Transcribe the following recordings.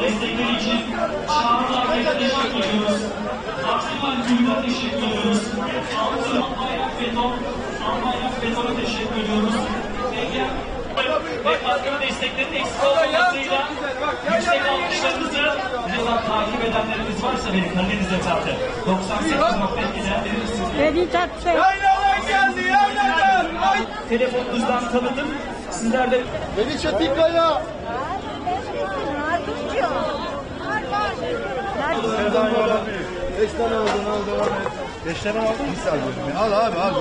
destekleri için Çağrı Akay'a teşekkür ediyoruz. Aksimal Gül'e teşekkür ediyoruz. Bayrak Beton'a teşekkür ediyoruz. Ve katkı desteklerin eksik olmamasıyla yüksek alkışlarınızı birazdan takip edenleriniz varsa beni Karadeniz Etatı 98.2'den verirsiniz. Yayladan geldi, yayladan! Telefonunuzdan tanıdım. Sizler de Beni Çetinkaya! Beş tane aldın, al devam et. 5 tane aldın mı sen? Al abi, al.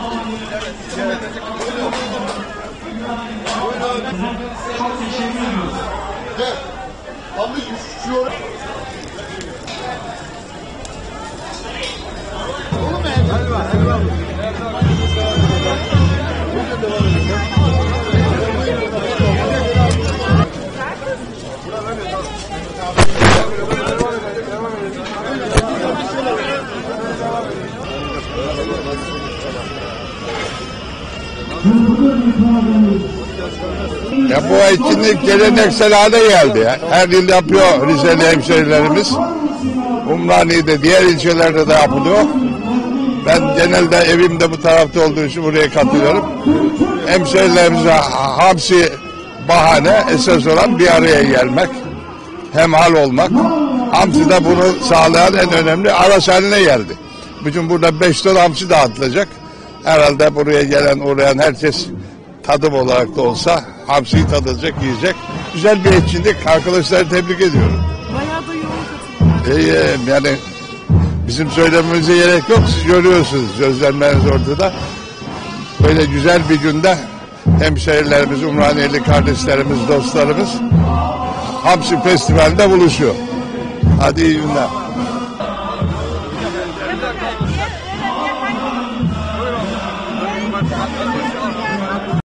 çok teşekkür ediyoruz. Gel. Abi üşüyor. Oğlum helva, helva. Ya bu etkinlik geleneksel hale geldi ya. Her yıl yapıyor Rizeli hemşehrilerimiz. Umraniye'de, diğer ilçelerde de yapılıyor. Ben genelde evimde bu tarafta olduğu için buraya katılıyorum. Hemşehrilerimize hamsi bahane, esas olan bir araya gelmek, hemhal olmak. Hamsi de bunu sağlayan en önemli araç haline geldi. Bütün burada 5 ton hamsi dağıtılacak. Herhalde buraya gelen, uğrayan herkes tadım olarak da olsa hamsiyi tadacak, yiyecek. Güzel bir etkinlik. Arkadaşları tebrik ediyorum. Bayağı da yoğun katılım. Yani bizim söylememize gerek yok. Siz görüyorsunuz gözlemleriniz ortada. Böyle güzel bir günde hemşehrilerimiz, Umraniyeli kardeşlerimiz, dostlarımız Hamsi Festivali'nde buluşuyor. Hadi iyi günler.